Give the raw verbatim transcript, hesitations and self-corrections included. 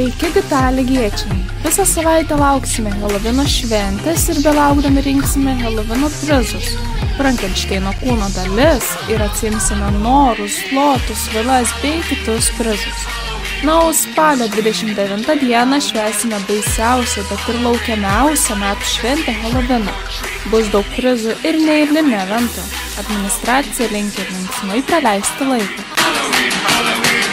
Sveiki, Gitaligiečiai! Visą savaitę lauksime Helovino šventės ir belaukdami rinksime Helovino prizus, Frankenšteino kūno dalis ir atsiimsime norus, lotus, vilas bei kitus prizus. Na, o spalio dvidešimt devintą dieną švęsime baisiausią, bet ir laukiamiausią metų šventę Heloviną. Bus daug prizų ir neeilinio evento. Administracija linki linksmai praleisti laiką.